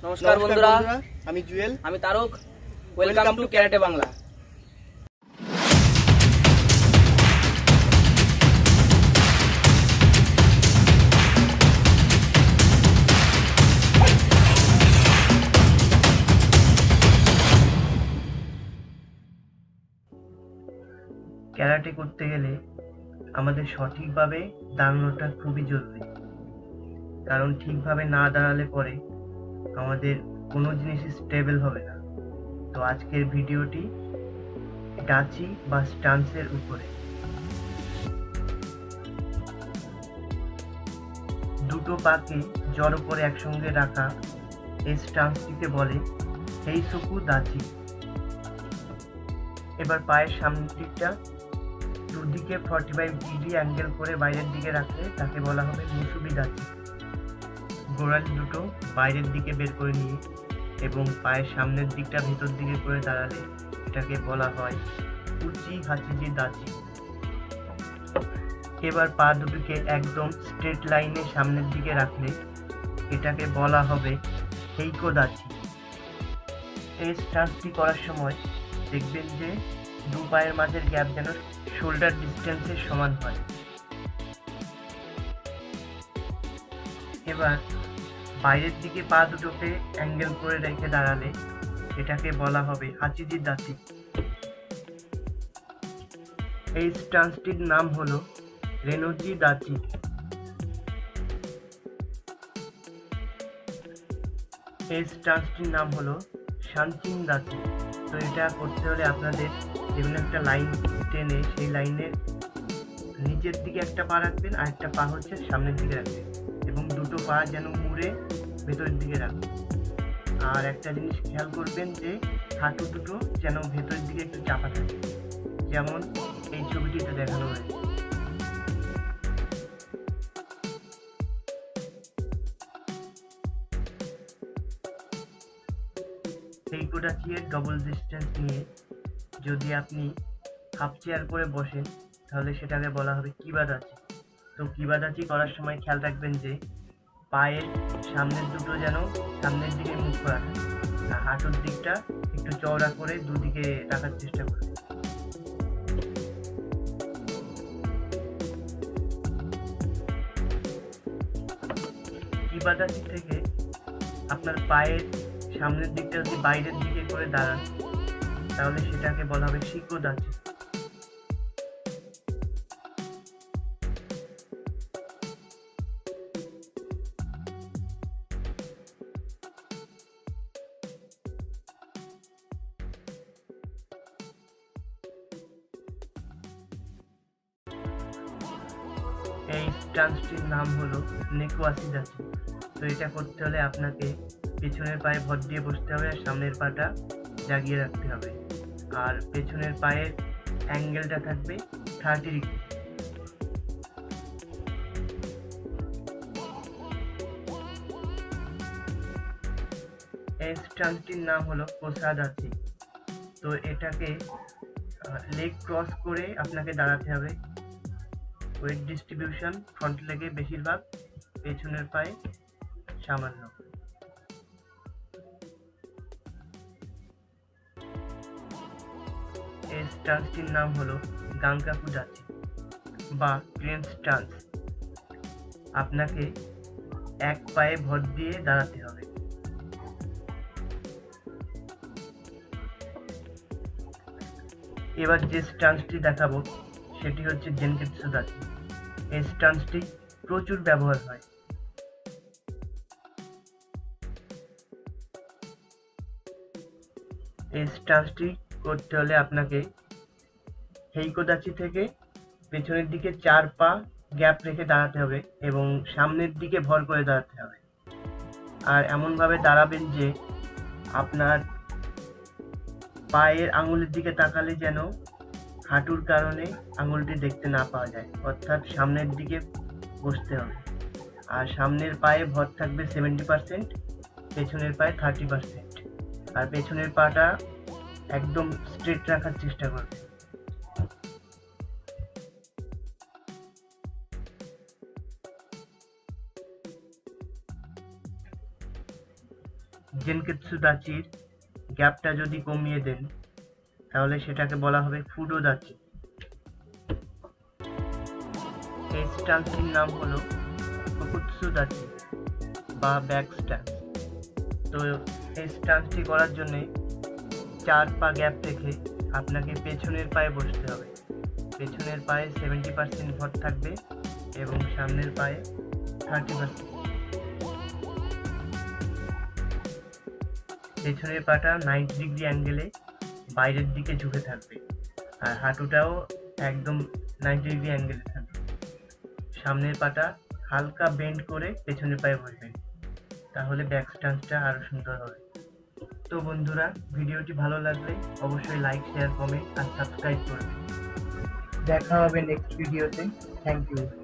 নমস্কার বন্ধুরা, আমি জুয়েল, আমি Tarak. Welcome to karate Bangla. Karate করতে গেলে আমাদের সঠিকভাবে দাঁড়ানোটা খুবই জরুরি, কারণ ঠিকভাবে না দাঁড়ালে পরে আমাদের কোনো জিনিসই স্টেবল হবে না। তো আজকের ভিডিওটি ডাচি বা স্টান্সের উপরে। দুটো পাকে জড়ো করে একসঙ্গে রাখা এই স্টান্সটিকে বলে হেইসোকু দাচি। এবার পায়ের সামনের দিকটা দুদিকে 45 ডিগ্রি অ্যাঙ্গেল করে বাইরের দিকে রাখলে তাকে বলা হবে মুসুবি দাচি। গোড়ালি দুটো বাইরের দিকে বের করে নিয়ে এবং পায়ের সামনের দিকটা ভেতর দিকে করে দাঁড়ালে এটাকে বলা হয় উচি হাচিজি দাচি। এবার পা দুটোকে একদম স্ট্রেট লাইনে সামনের দিকে রাখলে এটাকে বলা হবে হেইকো দাচি। এই স্টান্সটি করার সময় দেখবেন যে দু পায়ের মাঝের গ্যাপ যেন শোল্ডার ডিস্টেন্সের সমান হয়। এবার বাইরের দিকে পা দুটোকে অ্যাঙ্গেল করে রেখে দাঁড়ালে এটাকে বলা হবে হাচিজি দাচি। এই স্টান্সটির নাম হলো রেনোজি দাচি। এই স্টান্সটির নাম হলো শানচিন দাচি। তো এটা করতে হলে আপনাদের যেমন একটা লাইন টেনে সেই লাইনের নিচের দিকে একটা পা রাখবেন আর একটা পা হচ্ছে সামনের দিকে রাখবেন এবং দুটো পা যেন মুড়ে ভেতরের দিকে রাখবেন। আর একটা জিনিস খেয়াল করবেন যে হাঁটু দুটো যেন ভেতরের দিকে একটু চাপা থাকে, যেমন এই ছবিটিতে দেখানো হয়েছে। হেইকো দাচি এর ডবল ডিস্টেন্স নিয়ে যদি আপনি হাফ চেয়ার করে বসেন তাহলে সেটাকে বলা হবে কিবা দাচি। তো কিবা দাচি করার সময় খেয়াল রাখবেন যে পায়ের সামনের দুটো যেন সামনের দিকে মুখ করা থাকে, আর হাঁটুর দিকটা একটু চওড়া করে দুদিকে রাখার চেষ্টা করবেন। কিবা দাচি থেকে আপনার পায়ের সামনের দিকটা যদি বাইরের দিকে করে দাঁড়ান তাহলে সেটাকে বলা হবে শিকো দাচি। এই স্টান্সটির নাম হলো নেকুয়াশি দাচি। তো এটা করতে হলে আপনাকে পেছনের পায়ে ভর দিয়ে বসতে হবে আর সামনের পাটা জাগিয়ে রাখতে হবে, আর পেছনের পায়ের অ্যাঙ্গেলটা থাকবে 30 ডিগ্রি। এই স্টান্সটির নাম হলো কোসা দাচি। তো এটাকে লেগ ক্রস করে আপনাকে দাঁড়াতে হবে। ওয়েট ডিস্ট্রিবিউশন ফ্রন্ট লেগে বেশিরভাগ, পেছনের পায়ে সামান্য। এই স্টান্সটির নাম হলো গাঙ্কাকু দাচি বা ক্রেন স্টান্স। আপনাকে এক পায়ে ভর দিয়ে দাঁড়াতে হবে। এবার যে স্টান্সটি দেখাবো সেটি হচ্ছে জেনকেটসু দাচি। এই স্টান্সটি প্রচুর ব্যবহার হয়। এই স্টান্সটি করতে হলে আপনাকে হেইকো দাচি থেকে পেছনের দিকে 4 পা গ্যাপ রেখে দাঁড়াতে হবে এবং সামনের দিকে ভর করে দাঁড়াতে হবে। আর এমনভাবে দাঁড়াবেন যে আপনার পায়ের আঙুলের দিকে তাকালে যেন হাঁটুর কারণে আঙুলটি দেখতে না পাওয়া যায়, অর্থাৎ সামনের দিকে বসতে হবে। আর সামনের পায়ে ভর থাকবে 70%, পেছনের পায়ে 30%। আর পেছনের পাটা একদম স্ট্রেট রাখার চেষ্টা করবে। জেনকেৎসু দাচির গ্যাপটা যদি কমিয়ে দেন তাহলে সেটাকে বলা হবে ফুডো দাচি। এই স্টান্সটির নাম হলো কোকুৎসু দাচি বা ব্যাক স্ট্যান্স। তো এই স্টান্সটি করার জন্যে 4 পা গ্যাপ রেখে আপনাকে পেছনের পায়ে বসতে হবে। পেছনের পায়ে 70% ভর থাকবে এবং সামনের পায়ে 30%। পেছনের পাটা 90 ডিগ্রি অ্যাঙ্গেলে বাইরের দিকে ঝুঁকে থাকবে আর হাঁটুটাও একদম 90 ডিগ্রি অ্যাঙ্গেলে থাকবে। সামনের পাটা হালকা বেন্ড করে পেছনের পায়ে বসবেন, তাহলে ব্যাক স্ট্যান্সটা আরো সুন্দর হবে। তো বন্ধুরা, ভিডিওটি ভালো লাগলে অবশ্যই লাইক, শেয়ার, কমেন্ট আর সাবস্ক্রাইব করবেন। দেখা হবে নেক্সট ভিডিওতে। Thank you.